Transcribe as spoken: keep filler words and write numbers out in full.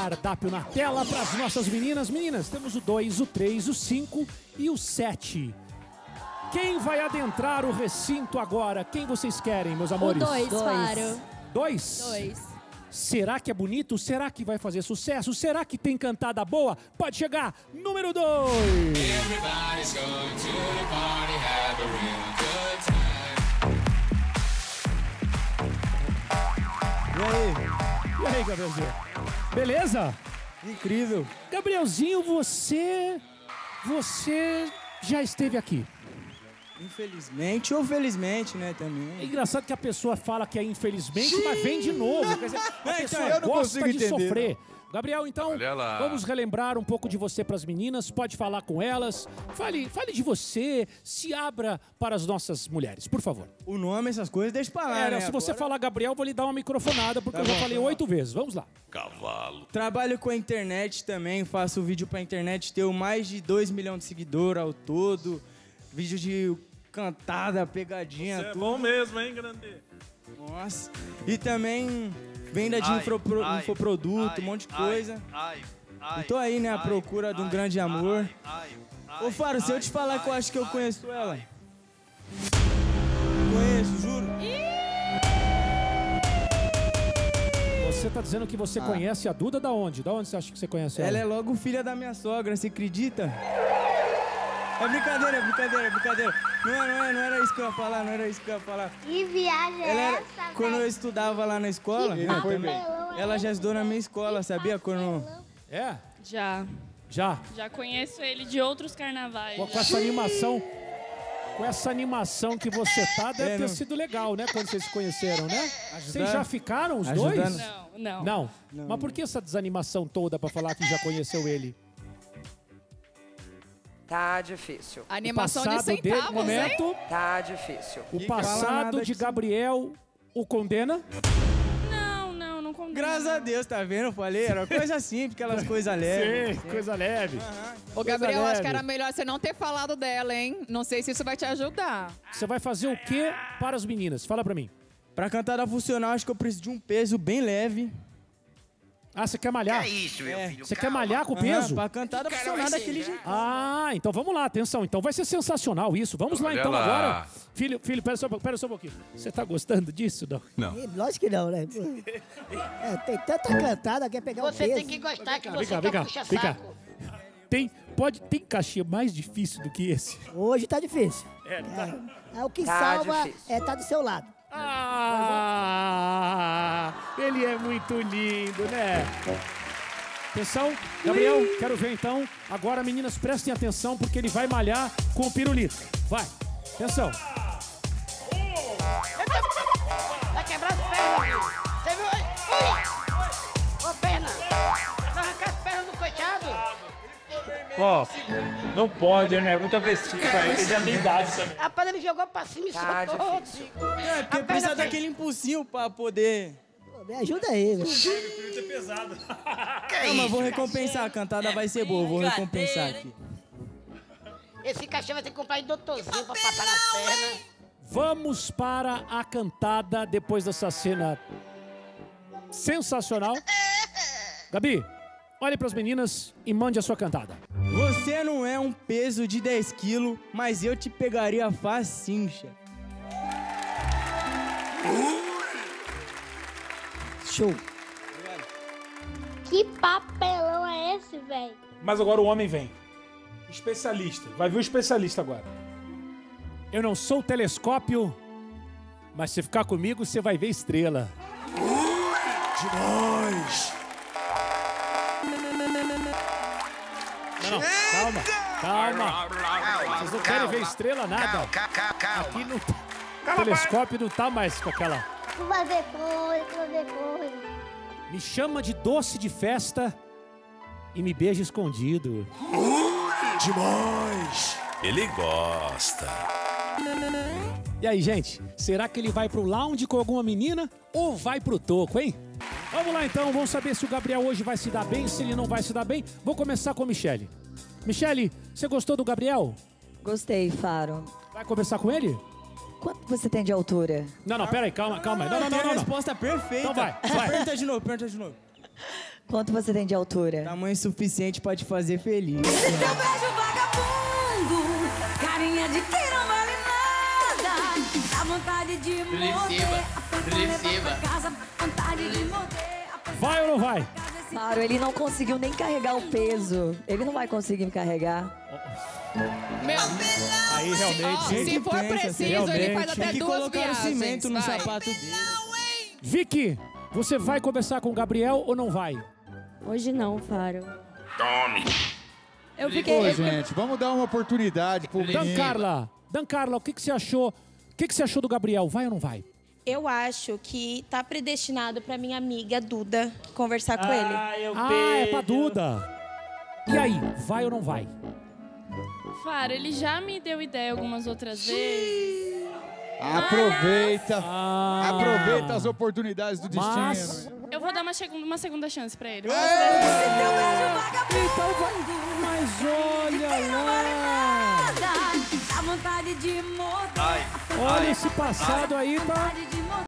cardápio na tela para as nossas meninas. Meninas, temos o dois, o três, o cinco e o sete. Quem vai adentrar o recinto agora? Quem vocês querem, meus amores? O dois, Faro. Dois? Dois. Será que é bonito? Será que vai fazer sucesso? Será que tem cantada boa? Pode chegar, número dois. Everybody's going to the party, have a real good time. E aí? E aí, Gabrielzinho? Beleza? Incrível. Gabrielzinho, você... Você já esteve aqui. Infelizmente ou felizmente, né, também. É engraçado que a pessoa fala que é infelizmente, mas vem de novo. Quer dizer, a É, pessoa então, eu não gosta consigo de entender, sofrer. Gabriel, então, Olha lá. vamos relembrar um pouco de você para as meninas. Pode falar com elas. Fale, fale de você. Se abra para as nossas mulheres, por favor. O nome, essas coisas, deixa pra lá, É, né? se você Agora- falar Gabriel, eu vou lhe dar uma microfonada, porque Tá eu já bom, falei tá bom. oito vezes. Vamos lá. Cavalo. Trabalho com a internet também, faço vídeo pra internet, tenho mais de dois milhões de seguidores ao todo. Vídeo de cantada, pegadinha, Você é tudo. bom mesmo, hein, grande? Nossa. E também venda de Ai, infopro- ai, infoproduto, ai, um monte de ai, coisa. Ai, ai, E tô aí, né, à ai, procura de um ai, grande ai, amor. ai, ai, Ô, Faro, se eu te ai, falar que eu ai, acho que eu ai, conheço ai. ela. Conheço, juro. Você tá dizendo que você conhece a Duda da onde? Da onde você acha que você conhece ela? Ela é logo filha da minha sogra, você acredita? É brincadeira, é brincadeira, é brincadeira. Não, é, não, é, não era isso que eu ia falar, não era isso que eu ia falar. Que viagem é Ela era, essa, quando eu velho? estudava lá na escola, Que né, papelão também, é ela já esse, estudou na minha escola, Que sabia? Quando... papelão. É? Já. Já? Já conheço ele de outros carnavais. Com, com já. essa animação... Com essa animação que você tá, deve É, ter não- sido legal, né? Quando vocês se conheceram, né? Vocês já ficaram, os Ajudando. dois? Não, não. Não. Não. Mas por que essa desanimação toda pra falar que já conheceu ele? Tá difícil. A animação de passado dele, centavos, hein? momento, Tá difícil. o Que fala passado nada de disso. Gabriel o condena? Não, não, não condena. Graças a Deus, tá vendo? Eu falei, era coisa simples, aquelas coisas leves. Sim, coisa leve. Ô, Gabriel, leve. acho que era melhor você não ter falado dela, hein? Não sei se isso vai te ajudar. Você vai fazer o quê para as meninas? Fala pra mim. Pra cantada funcional, acho que eu preciso de um peso bem leve. Ah, você quer malhar? É isso, meu É. filho. Você quer malhar com o Aham, peso? pra cantada funcionar daquele jeito. Ah, então vamos lá, atenção. Então vai ser sensacional isso. Vamos lá Olha então lá. agora. Filho, filho, pera só, um pouco- pera só um pouquinho. Você tá gostando disso, não? Não. Lógico que não, né? É, tem tanta cantada, quer pegar Você um peso. tem que gostar que Vem você cá, vem quer cá, puxar vem cá. saco. Tem, pode, tem cachê mais difícil do que esse? Hoje tá difícil. É, tá. É, o que Tá salva difícil. é tá do seu lado. Ah, ele é muito lindo, né? Atenção, Gabriel, quero ver então. Agora, meninas, prestem atenção, porque ele vai malhar com o pirulito. Vai, atenção. Vai quebrar as pernas. Você viu? Ui! Ô, perna. Vai arrancar as pernas do coitado. Ó, não pode, né? Muita vestígio, ele já tem idade também. Rapaz, ele jogou pra cima e Tá soltou. difícil. É, porque A precisa perna daquele impulsinho pra poder... Pô, me ajuda aí, meu. Muito pesado. Não, mas vou recompensar, a cantada vai ser boa, vou recompensar aqui. Esse cachorro vai ter que comprar de doutorzinho pra passar nas pernas. Vamos para a cantada depois dessa cena sensacional. Gabi, olhe para as meninas e mande a sua cantada. Você não é um peso de dez quilos, mas eu te pegaria facinho, chefe. Show. Que papelão é esse, velho? Mas agora o homem vem. Especialista. Vai vir o especialista agora. Eu não sou o telescópio, mas se ficar comigo, você vai ver estrela. Demais. Não, não, calma, calma. Vocês não querem ver estrela, nada. Aqui não tá. O telescópio não tá mais com aquela... Tu vai ver coisa, tu vai ver coisa. Me chama de doce de festa e me beija escondido. Demais. Ele gosta. E aí, gente, será que ele vai pro lounge com alguma menina ou vai pro toco, hein? Vamos lá então, vamos saber se o Gabriel hoje vai se dar bem, se ele não vai se dar bem. Vou começar com a Michele. Michele, você gostou do Gabriel? Gostei, Faro. Vai conversar com ele? Quanto você tem de altura? Não, não, pera aí, calma, calma. Não, não, Tem não, a não. não. resposta perfeita. Então vai, vai. Pergunta de novo, pergunta de novo. Quanto você tem de altura? Tamanho suficiente pra te fazer feliz. Esse teu beijo vagabundo, carinha de quem não vale nada. Dá vontade de morder, apertar pra casa, vontade de morder. Vai ou não vai? Claro, ele não conseguiu nem carregar o peso. Ele não vai conseguir me carregar. Meu, Aí realmente, ó, gente, se for pensa, preciso, realmente. ele faz Tem até que duas colocar o viagens. cimento no vai. sapato dele. Vicky, você vai conversar com o Gabriel ou não vai? Hoje não, Faro. Tome. Eu fiquei. Ô, eu- gente, vamos dar uma oportunidade pro menino. Dan Carla, Dan Carla, o que, que você achou? O que, que você achou do Gabriel? Vai ou não vai? Eu acho que tá predestinado pra minha amiga Duda conversar com ele. Ai, eu Ah, é pra beijo. Duda. E aí, vai ou não vai? Faro, ele já me deu ideia algumas outras vezes. Aproveita. Ah, Aproveita as oportunidades do destino. Mas... Eu vou dar uma, segunda- uma segunda chance pra ele. Então vai... Mas olha lá. Dá vontade de morder. Ai, Olha ai, esse passado aí, tá... Vontade de morder.